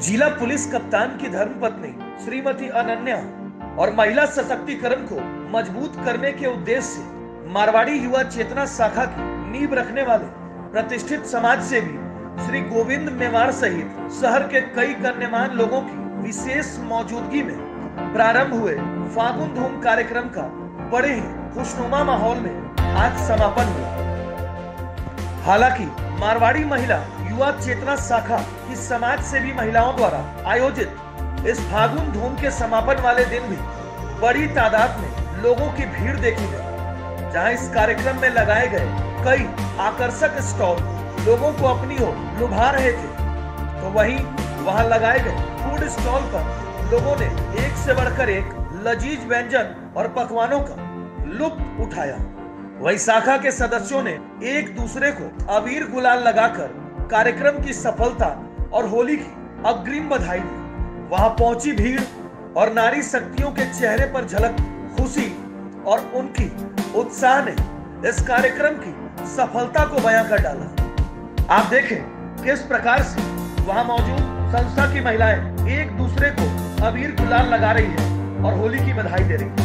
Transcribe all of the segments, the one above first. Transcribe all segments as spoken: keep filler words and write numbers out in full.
जिला पुलिस कप्तान की धर्मपत्नी श्रीमती अनन्या और महिला सशक्तिकरण को मजबूत करने के उद्देश्य से मारवाड़ी युवा चेतना शाखा की नींव रखने वाले प्रतिष्ठित समाज सेवी श्री गोविंद मेवाड़ सहित शहर के कई गण्यमान्य लोगों की विशेष मौजूदगी में प्रारंभ हुए फागुन धूम कार्यक्रम का बड़े ही खुशनुमा माहौल में आज समापन हुआ। हालांकि मारवाड़ी महिला युवा चेतना शाखा की समाज सेवी महिलाओं द्वारा आयोजित इस फागुन धूम के समापन वाले दिन भी बड़ी तादाद में लोगों की भीड़ देखी गई, जहां इस कार्यक्रम में लगाए गए कई आकर्षक स्टॉल लोगों को अपनी ओर लुभा रहे थे, तो वहीं वहां लगाए गए फूड स्टॉल पर लोगों ने एक से बढ़कर एक लजीज व्यंजन और पकवानों का लुत्फ उठाया। वही शाखा के सदस्यों ने एक दूसरे को अबीर गुलाल लगाकर कार्यक्रम की सफलता और होली की अग्रिम बधाई दी। वहां पहुंची भीड़ और नारी शक्तियों के चेहरे पर झलक खुशी और उनकी उत्साह ने इस कार्यक्रम की सफलता को बयां कर डाला। आप देखें किस प्रकार से वहां मौजूद संस्था की महिलाएं एक दूसरे को अबीर गुलाल लगा रही है और होली की बधाई दे रही है।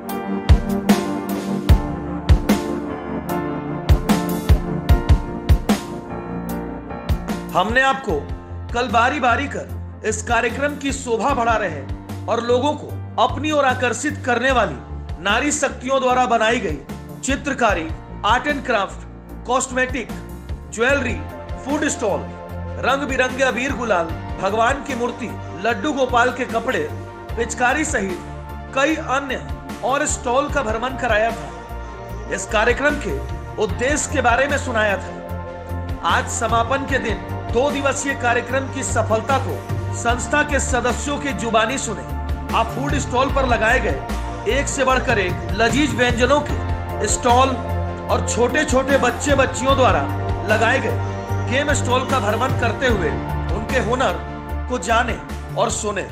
हमने आपको कल बारी बारी कर इस कार्यक्रम की शोभा बढ़ा रहे और लोगों को अपनी ओर आकर्षित करने वाली नारी शक्तियों द्वारा बनाई गई चित्रकारी, art and craft, cosmetic, jewellery, food stall, रंग बिरंगे अबीर गुलाल, भगवान की मूर्ति, लड्डू गोपाल के कपड़े, पिचकारी सहित कई अन्य और स्टॉल का भ्रमण कराया था। इस कार्यक्रम के उद्देश्य के बारे में सुनाया था। आज समापन के दिन दो दिवसीय कार्यक्रम की सफलता को संस्था के सदस्यों की जुबानी सुने। आप फूड स्टॉल पर लगाए गए एक से बढ़कर एक लजीज व्यंजनों के स्टॉल और छोटे छोटे बच्चे बच्चियों द्वारा लगाए गए गेम स्टॉल का भ्रमण करते हुए उनके हुनर को जाने और सुने।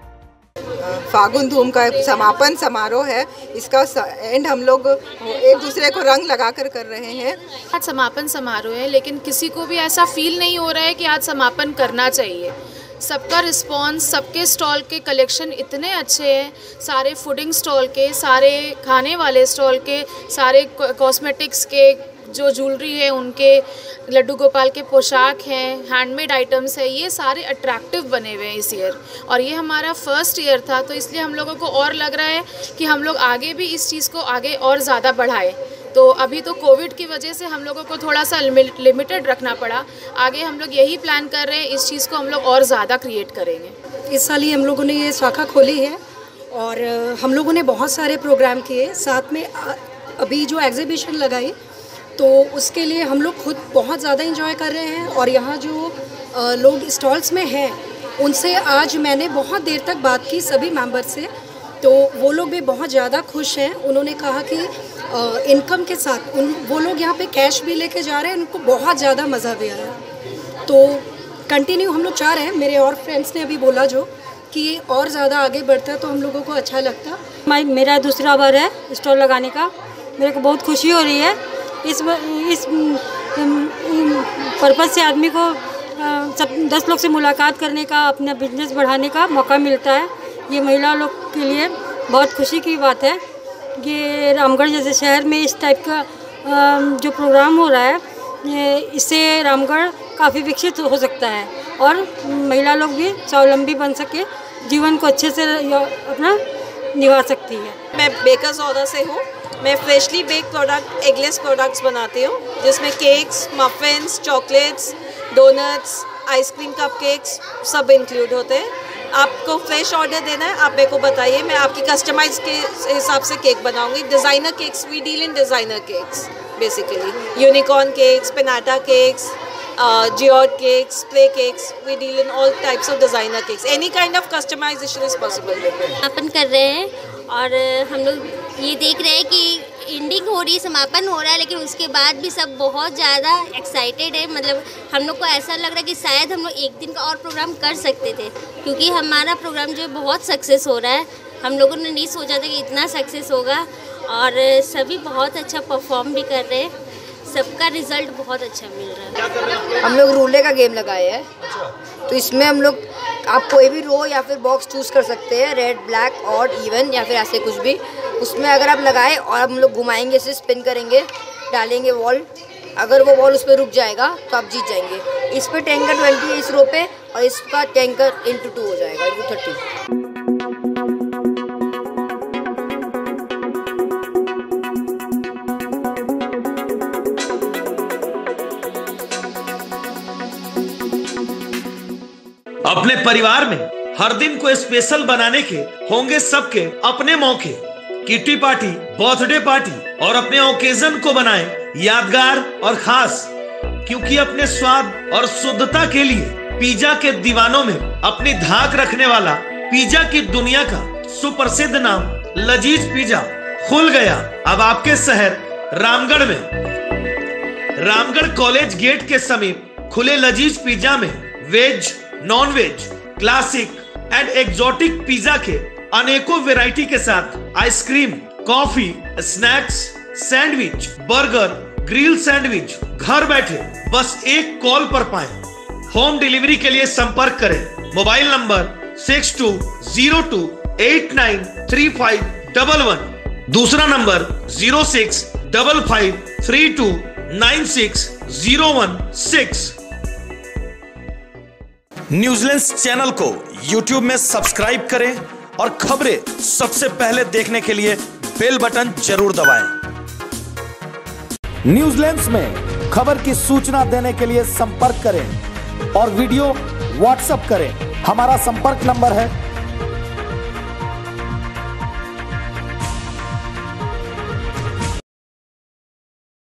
फागुन धूम का समापन समारोह है, इसका एंड हम लोग एक दूसरे को रंग लगाकर कर रहे हैं। आज समापन समारोह है, लेकिन किसी को भी ऐसा फील नहीं हो रहा है कि आज समापन करना चाहिए। सबका रिस्पांस, सबके स्टॉल के कलेक्शन इतने अच्छे हैं, सारे फूडिंग स्टॉल के, सारे खाने वाले स्टॉल के, सारे कॉस्मेटिक्स के, जो ज्वेलरी है उनके, लड्डू गोपाल के पोशाक हैं, हैंडमेड आइटम्स है, ये सारे अट्रैक्टिव बने हुए हैं इस ईयर। और ये हमारा फर्स्ट ईयर था, तो इसलिए हम लोगों को और लग रहा है कि हम लोग आगे भी इस चीज़ को आगे और ज़्यादा बढ़ाएं। तो अभी तो कोविड की वजह से हम लोगों को थोड़ा सा लिमिटेड रखना पड़ा, आगे हम लोग यही प्लान कर रहे हैं, इस चीज़ को हम लोग और ज़्यादा क्रिएट करेंगे। इस साल ही हम लोगों ने ये शाखा खोली है और हम लोगों ने बहुत सारे प्रोग्राम किए, साथ में अभी जो एग्जीबिशन लगाई तो उसके लिए हम लोग खुद बहुत ज़्यादा इंजॉय कर रहे हैं। और यहाँ जो लोग स्टॉल्स में हैं उनसे आज मैंने बहुत देर तक बात की सभी मेंबर से, तो वो लोग भी बहुत ज़्यादा खुश हैं। उन्होंने कहा कि इनकम के साथ उन वो लोग यहाँ पे कैश भी लेके जा रहे हैं, उनको बहुत ज़्यादा मज़ा भी आ रहा है। तो कंटिन्यू हम लोग चाह रहे हैं, मेरे और फ्रेंड्स ने अभी बोला जो कि ये और ज़्यादा आगे बढ़ता है तो हम लोगों को अच्छा लगता। मैं मेरा दूसरा बार है स्टॉल लगाने का, मेरे को बहुत खुशी हो रही है। इस इस पर्पज़ से आदमी को सब दस लोग से मुलाकात करने का, अपना बिजनेस बढ़ाने का मौका मिलता है। ये महिला लोग के लिए बहुत खुशी की बात है। ये रामगढ़ जैसे शहर में इस टाइप का जो प्रोग्राम हो रहा है, इससे रामगढ़ काफ़ी विकसित हो सकता है और महिला लोग भी स्वावलंबी बन सके, जीवन को अच्छे से अपना निभा सकती है। मैं बेकर सौदा से हूँ। मैं freshly bake product, eggless products बनाती हूँ, जिसमें cakes, muffins, chocolates, donuts, ice cream, cupcakes सब इंक्लूड होते हैं। आपको फ्रेश ऑर्डर देना है, आप मेरे को बताइए, मैं आपकी कस्टमाइज के हिसाब से केक बनाऊंगी। Designer cakes, we deal in designer cakes basically, unicorn cakes, pinata cakes, geode cakes, spray cakes, we deal in all types of designer cakes. Any kind of customization is possible. अपन कर रहे हैं और हम लोग ये देख रहे हैं कि एंडिंग हो रही, समापन हो रहा है, लेकिन उसके बाद भी सब बहुत ज़्यादा एक्साइटेड है। मतलब हम लोग को ऐसा लग रहा है कि शायद हम लोग एक दिन का और प्रोग्राम कर सकते थे, क्योंकि हमारा प्रोग्राम जो है बहुत सक्सेस हो रहा है। हम लोगों ने नहीं सोचा था कि इतना सक्सेस होगा और सभी बहुत अच्छा परफॉर्म भी कर रहे हैं, सबका रिजल्ट बहुत अच्छा मिल रहा है। हम लोग रूले का गेम लगाए हैं, तो इसमें हम लोग आप कोई भी रो या फिर बॉक्स चूज़ कर सकते हैं, रेड, ब्लैक, ऑड, इवन या फिर ऐसे कुछ भी। उसमें अगर आप लगाए और हम लोग घुमाएंगे, इसे स्पिन करेंगे, डालेंगे वॉल, अगर वो बॉल उस पर रुक जाएगा तो आप जीत जाएंगे। इस पर टेन का ट्वेंटी है इस रो पे, और इसका टेन का इंटू टू हो जाएगा, इंटू थर्टी। अपने परिवार में हर दिन को स्पेशल बनाने के होंगे सबके अपने मौके। किटी पार्टी, बर्थडे पार्टी और अपने ओकेजन को बनाएं यादगार और खास, क्योंकि अपने स्वाद और शुद्धता के लिए पिज्जा के दीवानों में अपनी धाक रखने वाला पिज्जा की दुनिया का सुप्रसिद्ध नाम लजीज पिज्जा खुल गया अब आपके शहर रामगढ़ में। रामगढ़ कॉलेज गेट के समीप खुले लजीज पिज्जा में veg, non veg, classic and exotic pizza के अनेकों वैरायटी के साथ ice cream, coffee, snacks, sandwich, burger, grill sandwich घर बैठे बस एक कॉल पर पाएं। होम डिलीवरी के लिए संपर्क करें mobile number six two zero two eight nine three five double one, दूसरा number zero six double five three two nine six zero one six. New Zealand channel को यूट्यूब में सब्सक्राइब करें और खबरें सबसे पहले देखने के लिए बेल बटन जरूर दबाएं। न्यूजीलैंड में खबर की सूचना देने के लिए संपर्क करें और वीडियो व्हाट्सएप करें। हमारा संपर्क नंबर है